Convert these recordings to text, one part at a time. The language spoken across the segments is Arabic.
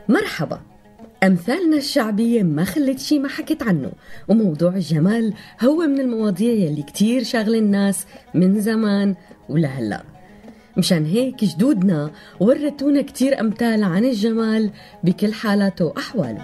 مرحبا. أمثالنا الشعبية ما خلت شي ما حكت عنه، وموضوع الجمال هو من المواضيع يلي كتير شاغل الناس من زمان ولهلأ. مشان هيك جدودنا ورثونا كتير أمثال عن الجمال بكل حالاته وأحواله.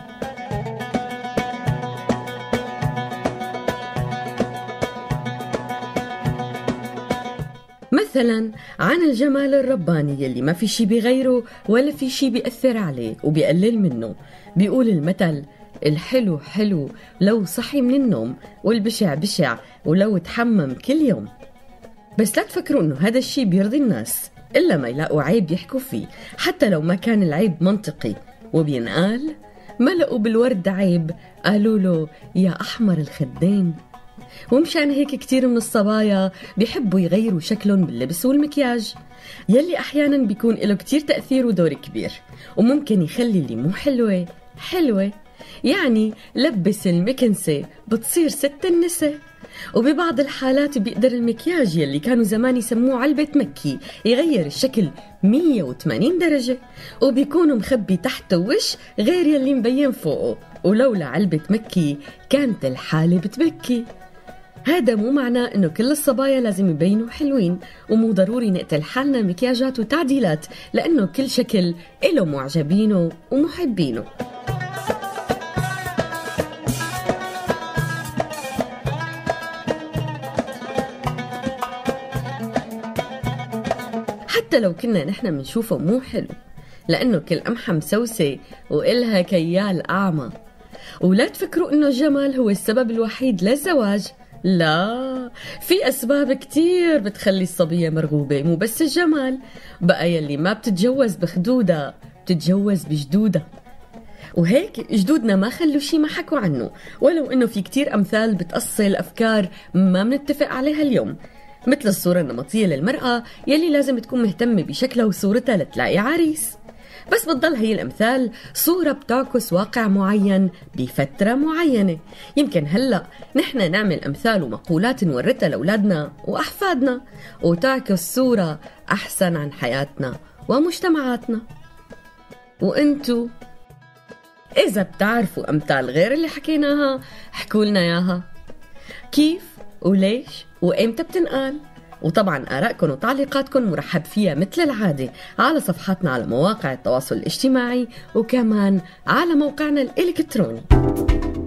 مثلا عن الجمال الرباني يلي ما في شي بيغيره ولا في شي بيأثر عليه وبيقلل منه. بيقول المثل: الحلو حلو لو صحي من النوم، والبشع بشع ولو تحمم كل يوم. بس لا تفكروا انه هذا الشي بيرضي الناس إلا ما يلاقوا عيب يحكوا فيه، حتى لو ما كان العيب منطقي. وبينقال: ما لقوا بالورد عيب قالوا له يا أحمر الخدين. ومشان هيك كتير من الصبايا بيحبوا يغيروا شكلهم باللبس والمكياج، يلي أحيانا بيكون له كتير تأثير ودور كبير، وممكن يخلي اللي مو حلوة حلوة. يعني لبس المكنسة بتصير ست النساء. وببعض الحالات بيقدر المكياج يلي كانوا زمان يسموه علبة مكي يغير الشكل 180 درجة، وبيكون مخبي تحته وش غير يلي مبين فوقه، ولولا علبة مكي كانت الحالة بتبكي. هذا مو معناه انه كل الصبايا لازم يبينوا حلوين، ومو ضروري نقتل حالنا مكياجات وتعديلات، لانه كل شكل له معجبينه ومحبينه. حتى لو كنا نحن منشوفه مو حلو، لانه كل قمحة مسوسة وإلها كيال أعمى. ولا تفكروا انه الجمال هو السبب الوحيد للزواج، لا، في أسباب كتير بتخلي الصبية مرغوبة، مو بس الجمال. بقى يلي ما بتتجوز بخدودها بتتجوز بجدودها. وهيك جدودنا ما خلوا شي ما حكوا عنه، ولو انه في كتير أمثال بتأصل أفكار ما منتفق عليها اليوم، مثل الصورة النمطية للمرأة يلي لازم تكون مهتمة بشكلها وصورتها لتلاقي عريس. بس بتضل هي الأمثال صورة بتعكس واقع معين بفترة معينة. يمكن هلأ نحن نعمل أمثال ومقولات نورثها لأولادنا وأحفادنا، وتعكس صورة أحسن عن حياتنا ومجتمعاتنا. وإنتو إذا بتعرفوا أمثال غير اللي حكيناها احكوا لنا ياها، كيف وليش وإمتى بتنقال. وطبعا آرائكم وتعليقاتكم مرحب فيها مثل العادة على صفحاتنا على مواقع التواصل الاجتماعي، وكمان على موقعنا الإلكتروني.